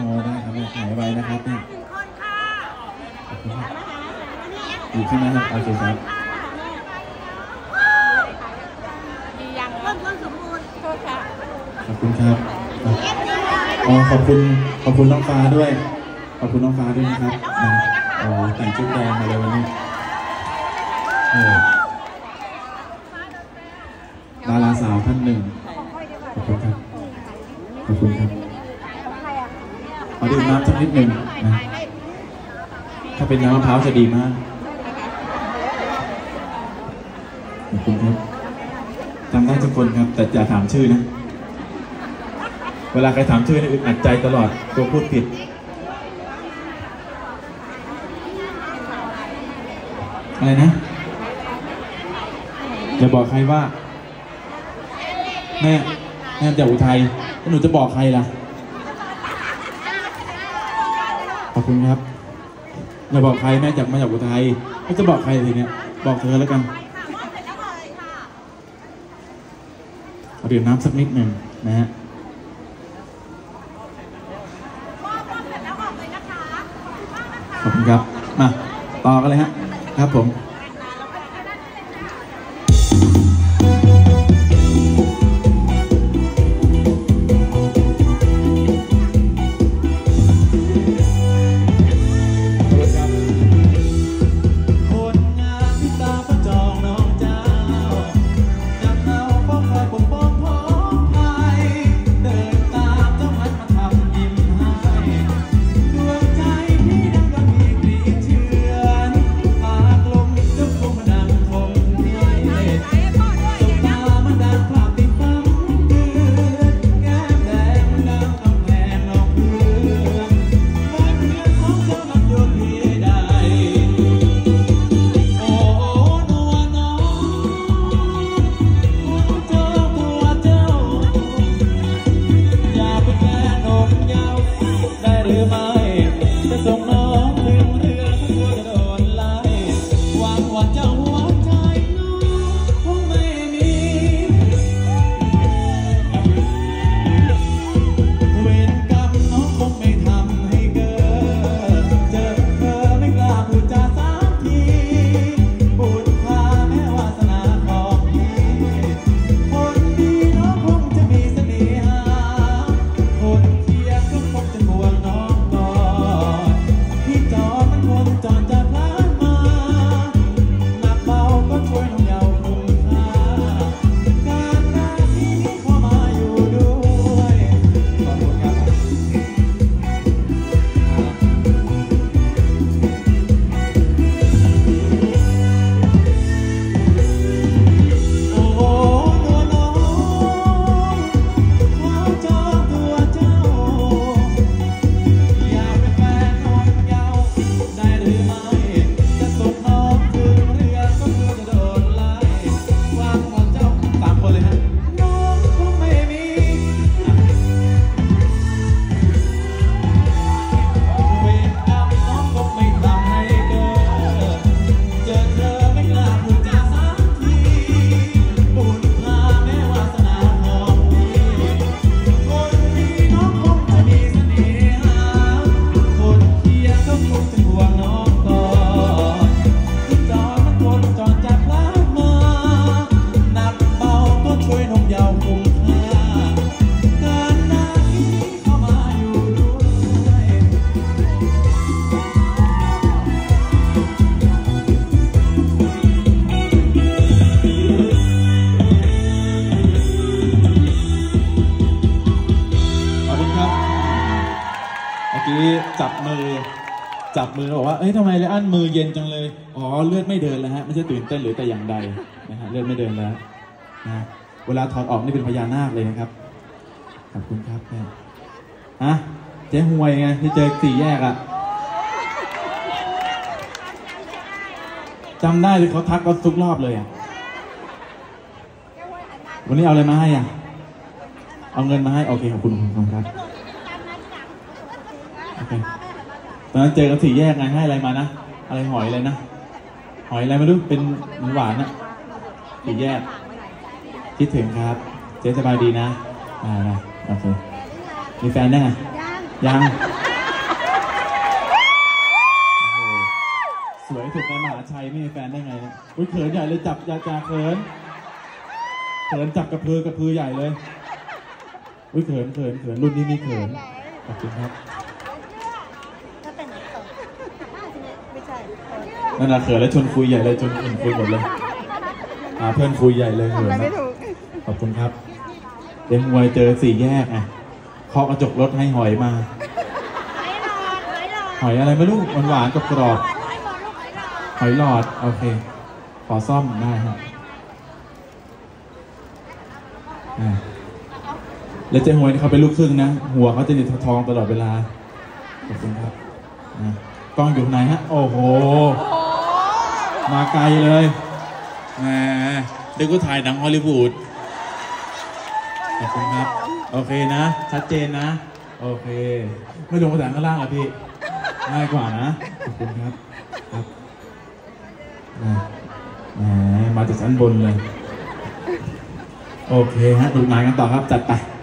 ได้ครับหายไปนะครับเนี่ยอยู่ใช่ไหมครับโอเคครับขอบคุณครับขอบคุณน้องฟ้าด้วยขอบคุณน้องฟ้าด้วยนะครับแต่งชุดแดงมาเลยวันนี้ดาราสาวท่านหนึ่งขอบคุณครับขอบคุณครับขอดื่มน้ำสักนิดหนึ่งนะถ้าเป็นน้ำมะพร้าวจะดีมากขอบคุณครับจำได้ทุกคนครับแต่อย่าถามชื่อนะเวลาใครถามชื่อนี่อึดอัดใจตลอดตัวพูดผิดอะไรนะจะบอกใครว่าแม่จากอุทัยแล้วหนูจะบอกใครล่ะขอบคุณครับอย่าบอกใครแม่มาจากอุทัยก็จะบอกใครทีเนี้ยบอกเธอแล้วกันเอาดื่มน้ำสักนิดหนึ่งนะฮะขอบคุณครับมาต่อกันเลยฮะครับผมจับมือบอกว่าเอ้ยทำไมเลยอั้นมือเย็นจังเลยอ๋อเลือดไม่เดินแล้วฮะไม่ใช่ตื่นเต้นหรือแต่อย่างใดนะฮะเลือดไม่เดินแล้วนะเวลาถอดออกนี่เป็นพญานาคเลยนะครับขอบคุณครับแม่ฮะเจ๊หวยไงที่เจอสี่แยกอะจำได้เลยเขาทักก็ทุกรอบเลยอะวันนี้เอาอะไรมาให้อ่ะเอาเงินมาให้โอเคขอบคุณครับโอเคตอนนั้นเจอกันสี่แยกไงให้อะไรมานะอะไรหอยอะไรนะหอยอะไรไม่รู้เป็นหวานนะสี่แยกคิดถึงครับเจ๊สบายดีนะโอเคมีแฟนได้ไงยังโอ้โหสวยถูกในมหาชัยไม่มีแฟนได้ไงเนี่ยอุ้ยเขินใหญ่เลยจับยาเขินจับกระพือใหญ่เลยอุ้ยเขินรุ่นนี้มีเขินขอบคุณครับนั่นน่ะเขินแล้วชวนคุยใหญ่เลยชวนคุยหมดเลยเพื่อนคุยใหญ่เลยเขินนะขอบคุณครับเด็กมวยเจอ4 แยกไงเคาะกระจกรถให้หอยมาหอยอะไรไม่รู้หวานกับกรอบหอยหลอดโอเคขอซ่อมได้ครับแล้วเจ๊หวยเขาเป็นลูกครึ่งนะหัวเขาจะติดทองตลอดเวลาขอบคุณครับกล้องอยู่ไหนฮะโอ้โหมาไกลเลยแหมเด็กก็ถ่ายหนังฮอลลีวูดขอบคุณครับโอเคนะชัดเจนนะโอเคไม่ลงภาษาข้างล่างอ่ะพี่ง่ายกว่านะขอบคุณครับครับแหมมาจากชั้นบนเลยโอเคฮะดูงานกันต่อครับจัดไป